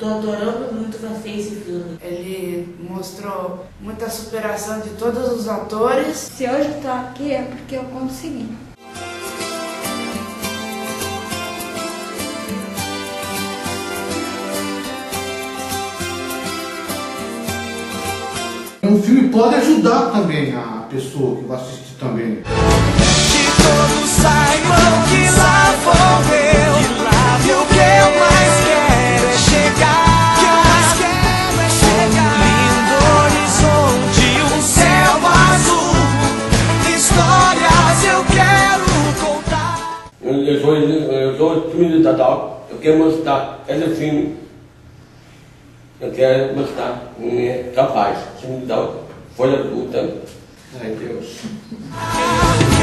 tô adorando muito ver esse filme. Ele mostrou muita superação de todos os atores. Se hoje eu tô aqui é porque eu consegui. Um filme pode ajudar também a pessoa que vai assistir também. Que todos saibam que lá vou eu, e o que eu mais quero é chegar, um lindo horizonte, um céu azul, histórias eu quero contar. Eu sou time de Natal, eu quero mostrar esse filme. Eu quero mostrar que é capaz, time de Natal, folha de puta. Ai, Deus.